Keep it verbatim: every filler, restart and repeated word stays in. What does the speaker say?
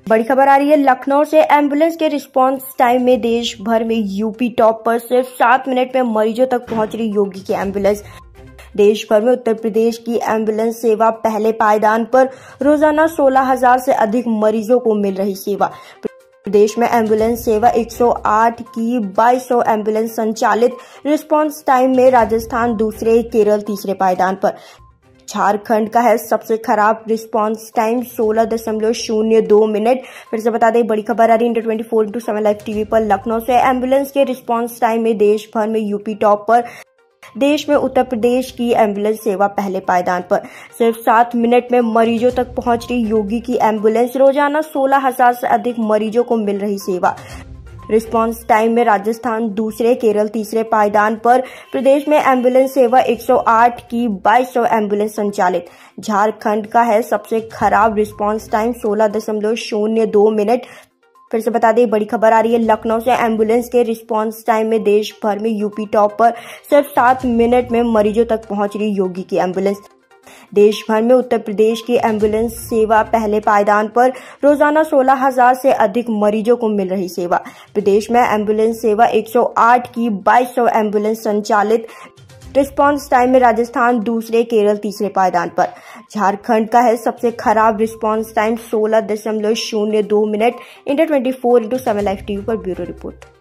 बड़ी खबर आ रही है लखनऊ से। एम्बुलेंस के रिस्पांस टाइम में देश भर में यूपी टॉप पर। सिर्फ सात मिनट में मरीजों तक पहुंच रही योगी की एम्बुलेंस। देश भर में उत्तर प्रदेश की एम्बुलेंस सेवा पहले पायदान पर। रोजाना सोलह हजार से अधिक मरीजों को मिल रही सेवा। प्रदेश में एम्बुलेंस सेवा एक सौ आठ की बाईस सौ एम्बुलेंस संचालित। रिस्पांस टाइम में राजस्थान दूसरे, केरल तीसरे पायदान पर। झारखंड का है सबसे खराब रिस्पांस टाइम सोलह दशमलव शून्य दो मिनट। फिर से बता दें, बड़ी खबर आ रही है India twenty four into seven live TV पर। लखनऊ से एम्बुलेंस के रिस्पांस टाइम में देश भर में यूपी टॉप पर। देश में उत्तर प्रदेश की एम्बुलेंस सेवा पहले पायदान पर। सिर्फ सात मिनट में मरीजों तक पहुंच रही योगी की एम्बुलेंस। रोजाना सोलह हजार से अधिक मरीजों को मिल रही सेवा। रिस्पांस टाइम में राजस्थान दूसरे, केरल तीसरे पायदान पर। प्रदेश में एम्बुलेंस सेवा एक सौ आठ की बाईस सौ एम्बुलेंस संचालित। झारखंड का है सबसे खराब रिस्पांस टाइम सोलह दशमलव शून्य दो मिनट। फिर से बता दें, बड़ी खबर आ रही है लखनऊ से। एम्बुलेंस के रिस्पांस टाइम में देश भर में यूपी टॉप पर। सिर्फ सात मिनट में मरीजों तक पहुंच रही योगी की एम्बुलेंस। देश भर में उत्तर प्रदेश की एम्बुलेंस सेवा पहले पायदान पर। रोजाना सोलह हजार से अधिक मरीजों को मिल रही सेवा। प्रदेश में एम्बुलेंस सेवा एक सौ आठ की बाईस सौ एम्बुलेंस संचालित। रिस्पांस टाइम में राजस्थान दूसरे, केरल तीसरे पायदान पर। झारखंड का है सबसे खराब रिस्पांस टाइम सोलह दशमलव शून्य दो मिनट। India twenty four into seven live TV पर ब्यूरो रिपोर्ट।